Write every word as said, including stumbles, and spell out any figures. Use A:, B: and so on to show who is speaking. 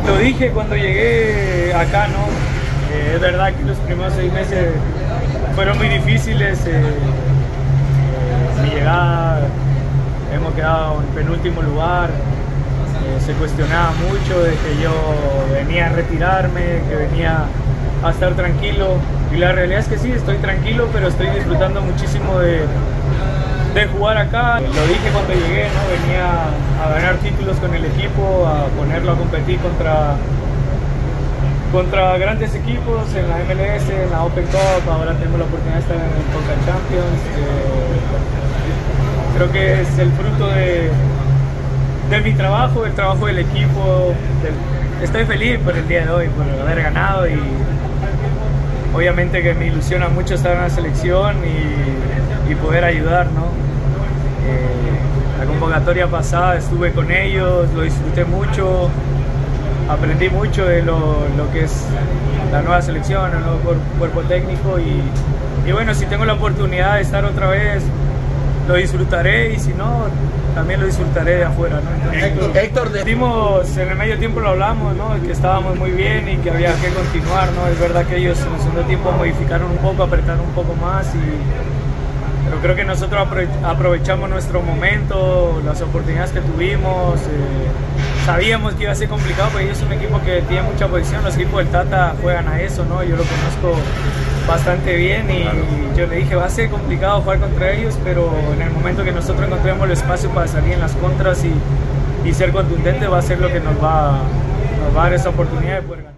A: Lo dije cuando llegué acá, ¿no? Eh, es verdad que los primeros seis meses fueron muy difíciles. Eh, eh, mi llegada, hemos quedado en penúltimo lugar. Eh, se cuestionaba mucho de que yo venía a retirarme, que venía a estar tranquilo. Y la realidad es que sí, estoy tranquilo, pero estoy disfrutando muchísimo de, de jugar acá. Lo dije cuando llegué, ¿no? Venía a ganar títulos con el equipo, a ponerlo a competir contra, contra grandes equipos en la M L S, en la Open Cup. Ahora tengo la oportunidad de estar en el Conca Champions. Eh, creo que es el fruto de, de mi trabajo, del trabajo del equipo. Del, estoy feliz por el día de hoy, por haber ganado, y obviamente que me ilusiona mucho estar en la selección y, y poder ayudar, ¿no? Eh, la convocatoria pasada estuve con ellos, lo disfruté mucho, aprendí mucho de lo, lo que es la nueva selección, el nuevo cuerpo, cuerpo técnico, y, y bueno, si tengo la oportunidad de estar otra vez, lo disfrutaré, y si no, también lo disfrutaré de afuera, ¿no? Entonces, Héctor, decimos, en el medio tiempo lo hablamos, ¿no? Que estábamos muy bien y que había que continuar, ¿no? Es verdad que ellos en el segundo tiempo modificaron un poco, apretaron un poco más, y pero creo que nosotros aprovechamos nuestro momento, las oportunidades que tuvimos. Eh, sabíamos que iba a ser complicado, porque ellos son un equipo que tiene mucha posición. Los equipos del Tata juegan a eso, ¿no? Yo lo conozco bastante bien, y claro, yo le dije, va a ser complicado jugar contra ellos, pero en el momento que nosotros encontremos el espacio para salir en las contras y, y ser contundentes, va a ser lo que nos va, nos va a dar esa oportunidad de poder ganar.